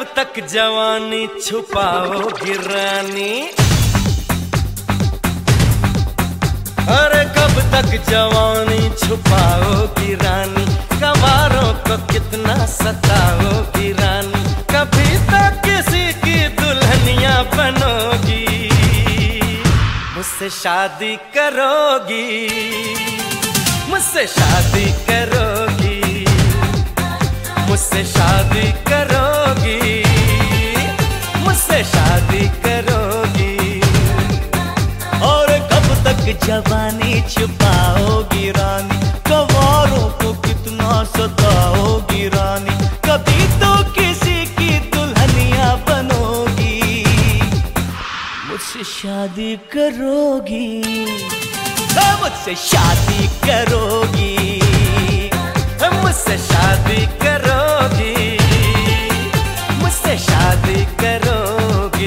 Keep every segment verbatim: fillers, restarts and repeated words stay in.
तक जवानी छुपाओगी रानी, अरे कब तक जवानी छुपाओगी रानी, कवारों को कितना सताओगी रानी, कभी तक किसी की दुल्हनिया बनोगी, मुझसे शादी करोगी, मुझसे शादी करोगी, मुझसे शादी करोगी, मुझसे शादी करोगी। और कब तक जवानी छुपाओगी रानी, कवारों को कितना सताओगी रानी, कभी तो किसी की दुल्हनिया बनोगी, मुझसे शादी करोगी, मुझसे शादी करोगी, मुझसे शादी करोगी, मुझसे शादी करोगी।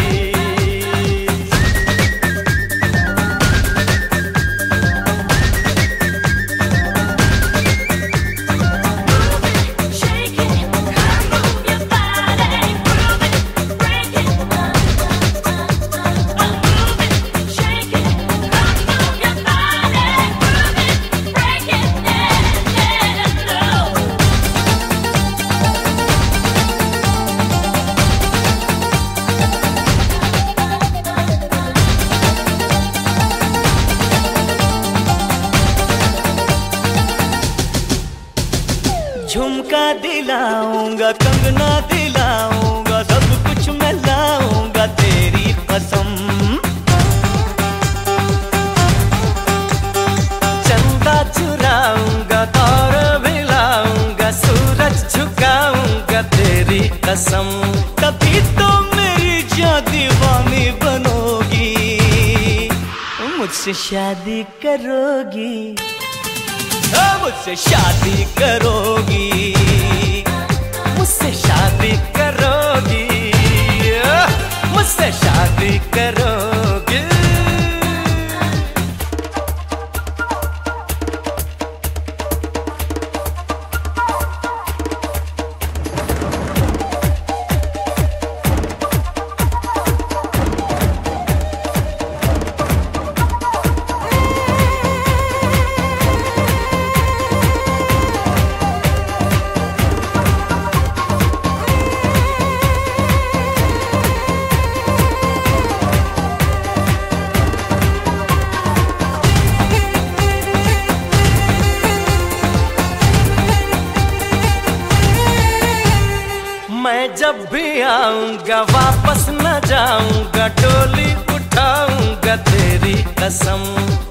झुमका दिलाऊंगा, कंगना दिलाऊंगा, सब कुछ मैं लाऊंगा तेरी कसम, चंदा चुराऊंगा, तारे भी लाऊंगा, सूरज झुकाऊंगा तेरी कसम, तभी तो मेरी जान दीवानी बनोगी, मुझसे शादी करोगी, मुझसे शादी करोगी, मुझसे शादी करोगी, मुझसे शादी करोगी। मैं जब भी आऊंगा वापस न जाऊंगा, डोली उठाऊंगा तेरी कसम,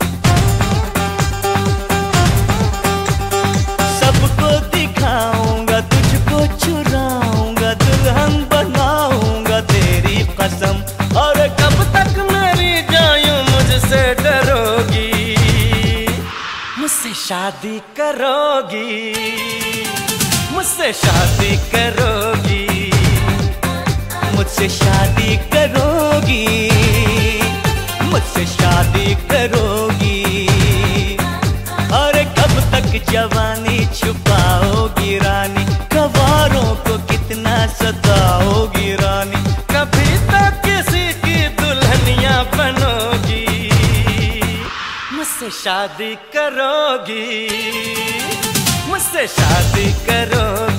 सबको दिखाऊंगा, तुझको चुराऊंगा, दुल्हन बनाऊंगा तेरी कसम, और कब तक मेरी जान मुझसे डरोगी, मुझसे शादी करोगी, मुझसे शादी करोगी, मुझसे शादी करोगी, मुझसे शादी करोगी। अरे कब तक जवानी छुपाओगी रानी, कवारों को कितना सताओगी रानी, कभी तक किसी की दुल्हनिया बनोगी, मुझसे शादी करोगी, मुझसे शादी करोगी।